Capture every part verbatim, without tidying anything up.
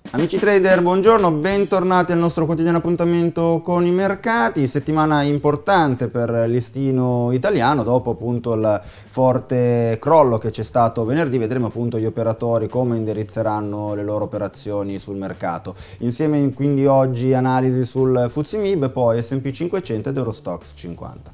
Amici trader, buongiorno, bentornati al nostro quotidiano appuntamento con i mercati. Settimana importante per il listino italiano dopo appunto il forte crollo che c'è stato venerdì. Vedremo appunto gli operatori come indirizzeranno le loro operazioni sul mercato. Insieme quindi oggi analisi sul F T S E Mib, poi S and P cinquecento ed Eurostoxx cinquanta.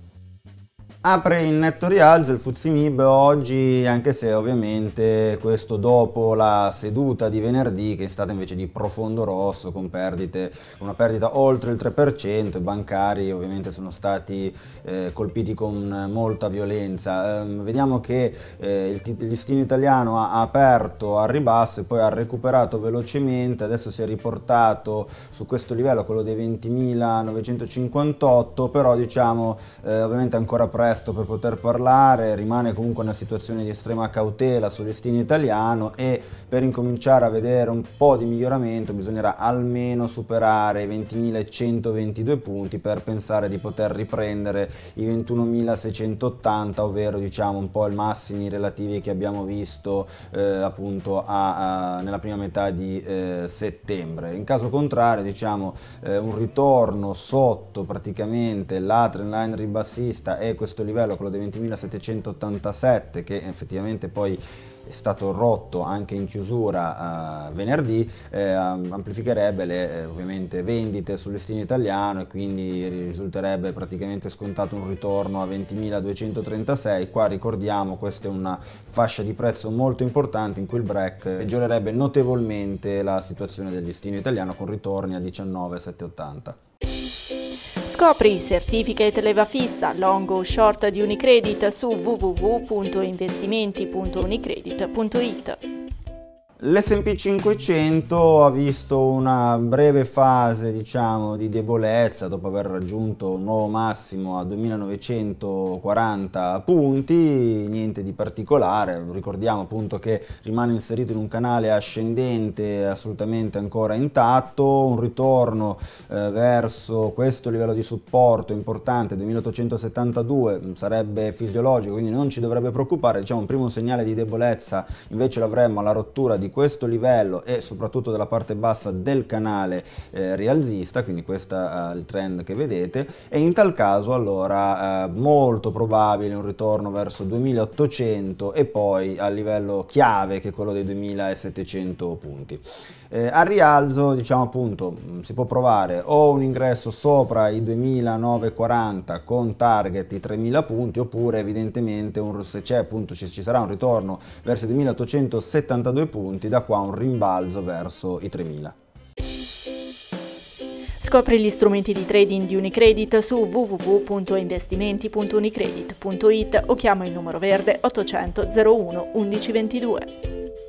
Apre in netto rialzo il F T S E Mib oggi, anche se ovviamente questo dopo la seduta di venerdì che è stata invece di profondo rosso con perdite, una perdita oltre il tre per cento. I bancari ovviamente sono stati eh, colpiti con molta violenza. Eh, vediamo che eh, il, il listino italiano ha, ha aperto al ribasso e poi ha recuperato velocemente, adesso si è riportato su questo livello, quello dei ventimilanovecentоcinquantotto, però diciamo eh, ovviamente ancora presto per poter parlare, rimane comunque una situazione di estrema cautela sul listino italiano e per incominciare a vedere un po' di miglioramento bisognerà almeno superare i ventimilacentoventidue punti per pensare di poter riprendere i ventunomilaseicentottanta, ovvero diciamo un po' i massimi relativi che abbiamo visto eh, appunto a, a, nella prima metà di eh, settembre. In caso contrario diciamo eh, un ritorno sotto praticamente la trendline ribassista e questo livello, quello dei ventimilasettecentottantasette, che effettivamente poi è stato rotto anche in chiusura uh, venerdì, eh, amplificherebbe le eh, ovviamente vendite sul listino italiano e quindi risulterebbe praticamente scontato un ritorno a ventimiladuecentotrentasei. Qua ricordiamo, questa è una fascia di prezzo molto importante in cui il break peggiorerebbe notevolmente la situazione del listino italiano con ritorni a diciannovesettecentottanta. Scopri i certificate leva fissa, long o short di Unicredit su w w w punto investimenti punto unicredit punto it. L'S and P cinquecento ha visto una breve fase diciamo di debolezza dopo aver raggiunto un nuovo massimo a duemilanovecentokwaranta punti, niente di particolare. Ricordiamo appunto che rimane inserito in un canale ascendente assolutamente ancora intatto, un ritorno eh, verso questo livello di supporto importante duemilaottocentosettantadue sarebbe fisiologico, quindi non ci dovrebbe preoccupare. Diciamo un primo segnale di debolezza invece l'avremmo alla rottura di questo livello e soprattutto della parte bassa del canale eh, rialzista, quindi questo è uh, il trend che vedete, e in tal caso allora uh, molto probabile un ritorno verso duemilaottocento e poi al livello chiave che è quello dei duemilasettecento punti. Eh, al rialzo diciamo appunto si può provare o un ingresso sopra i duemilanovecentokwaranta con target i tremila punti, oppure evidentemente un, se c'è appunto ci, ci sarà un ritorno verso i duemilaottocentosettantadue punti, da qua un rimbalzo verso i tremila. Scopri gli strumenti di trading di Unicredit su w w w punto investimenti punto unicredit punto it o chiama il numero verde ottocento zero uno undici ventidue.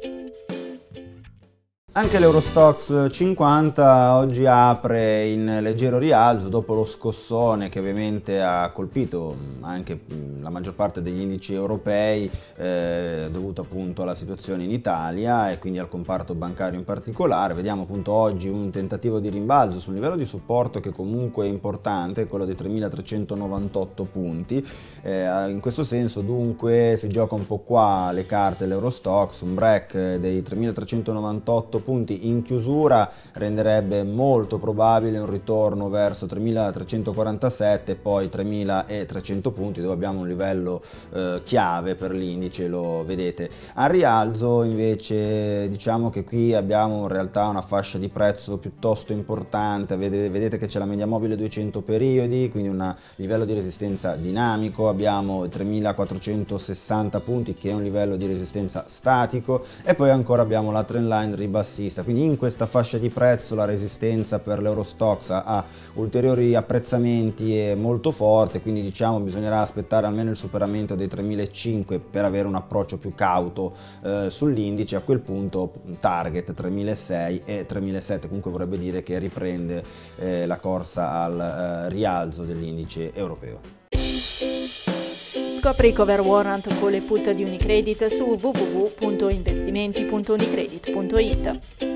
Anche l'Eurostoxx cinquanta oggi apre in leggero rialzo dopo lo scossone che ovviamente ha colpito anche la maggior parte degli indici europei eh, dovuto appunto alla situazione in Italia e quindi al comparto bancario in particolare. Vediamo appunto oggi un tentativo di rimbalzo sul livello di supporto che comunque è importante, quello dei tremilatrecentonovantotto punti. Eh, in questo senso dunque si gioca un po' qua le carte l'Eurostoxx, un break dei tremilatrecentonovantotto punti in chiusura renderebbe molto probabile un ritorno verso tremilatrecentokwarantasette e poi tremilatrecento punti, dove abbiamo un livello eh, chiave per l'indice, lo vedete. Al rialzo invece diciamo che qui abbiamo in realtà una fascia di prezzo piuttosto importante, vedete, vedete che c'è la media mobile duecento periodi, quindi un livello di resistenza dinamico, abbiamo tremilaquattrocentosessanta punti che è un livello di resistenza statico e poi ancora abbiamo la trendline ribassista. Quindi in questa fascia di prezzo la resistenza per l'Eurostoxx ha ulteriori apprezzamenti e molto forte, quindi diciamo bisognerà aspettare almeno il superamento dei tremilacinquecento per avere un approccio più cauto eh, sull'indice. A quel punto target tremilaseicento e tremilasettecento, comunque vorrebbe dire che riprende eh, la corsa al eh, rialzo dell'indice europeo. Scopri i cover warrant con le put di Unicredit su w w w punto investimenti punto unicredit punto it.